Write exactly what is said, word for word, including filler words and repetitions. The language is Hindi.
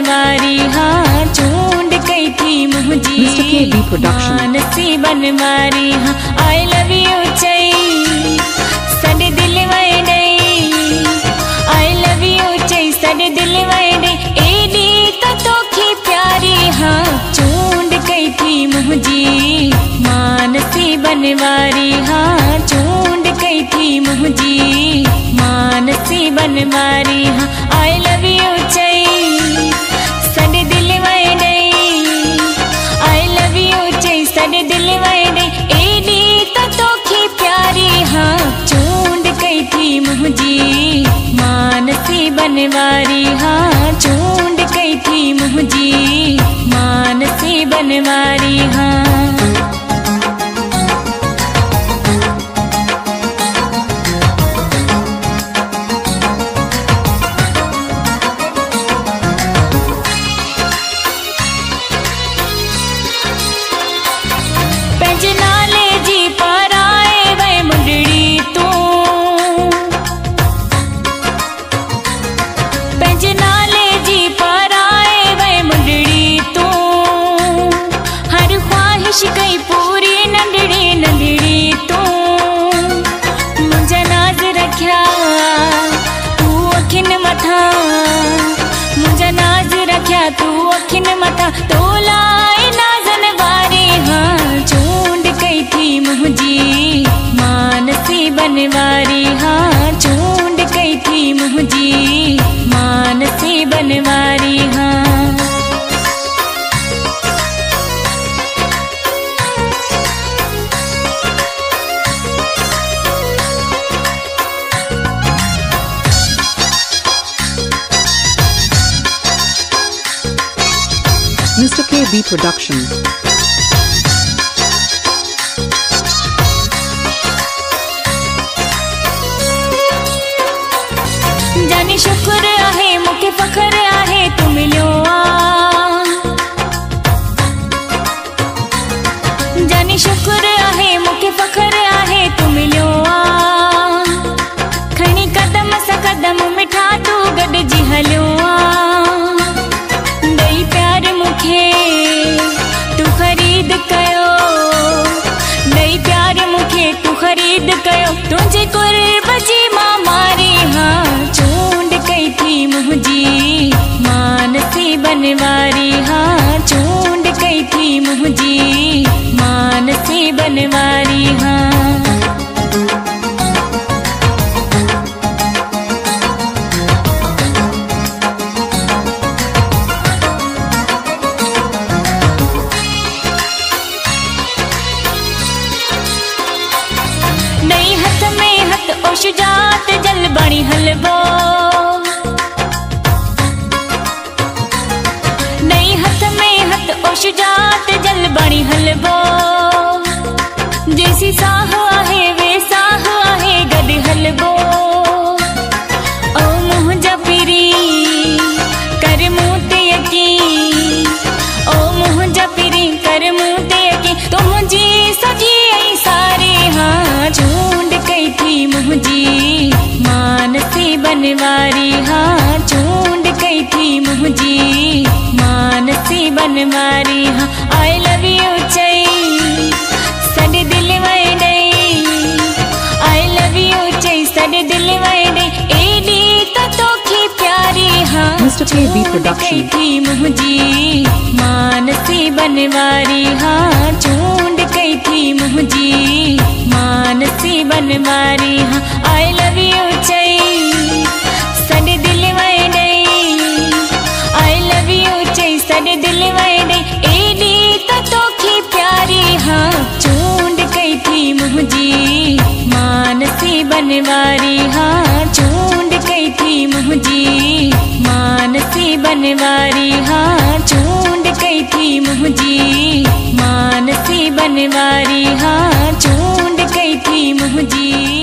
बनवारी हाँ चूंड कई थी मुझी मानसी बनवारी हाँ आई लव यू चई सड दिल में डई आई लव यू चई सड दिल में डई एडी त तोखे प्यारी हाँ चूंड कई थी मुझी मानसी बनवारी हाँ चूंड कई थी मुझी मानसी बनवारी हाँ आई लव यू चई सड दिल में डई आई लव यू चई सड दिल में डई एडी त तोखे प्यारी हाँ चूंड कई थी मुझी मानसी बनवारी हाँ चूंड कई थी मुझी मानसी बनवारी हाँ नाले जी पर आए वे मुंडड़ी तू पंज नाले जी पर आए वे मुंडड़ी तू हर ख्वाहिश कई पूरी नंढड़ी नंढड़ी तू मुझा नाज रखिया तू अखिन मथा मुझा नाज रखिया तू अखिन मथा तो लाए नाजन वारी हाँ थी मुझी मानसी बनवारी हाँ चूंड कई थी मुझी मानसी बनवारी हाँ Mister K B Production. जानी शुक्र आहे मुके फखर आहे तू मिलियो आ जानी शुक्र आहे मुके फखर आहे तू मिलियो आ खणी कदम सा कदम मिठा तू गॾिजी हलियो आ दई प्यार मुखे तू खरीद कयो दई प्यार मुखे तू खरीद कयो तुझे कुर्ब जी मां मारी हाँ चूंड कई थी मुझी मानसी बनवारी हाँ चूंड कई थी मुझी मानसी बनवारी हाँ नई हथ में हथ ओ शुजात जल बणी हलबो नई हथ में हथ ओ शुजात जल बणी हलबो जैसी साह आहे वे साह आहे गॾ हलबो ओ मुंहिंजा पीरी कर मूं ते यकीन ओ मुंहिंजा पीरी कर मूं ते यकीन तू मुंहिंजी सॼी ऐं सारी हाँ चूंड कई थी मुझी मानसी बनवारी हाँ चूंड कई थी मुझी मानसी बनवारी हाँ आई लव यू चई सड दिल में डई आई लव यू चई सड दिल में डई एडी त तोखे प्यारी हाँ Mister K B Production. थी मुझी मानसी बनवारी हाँ चूंड कई थी मुझी मानसी बनवारी हाँ आई लव यू चई सड दिल में डई आई लव यू चई सड दिल में डई एडी त तोखे प्यारी हाँ चूंड कई थी मुझी मानसी बनवारी हाँ चूंड कई थी मुझी मानसी बनवारी हाँ चूंड कई थी मुझी मानसी बनवारी हाँ चूंड कई थी मुझी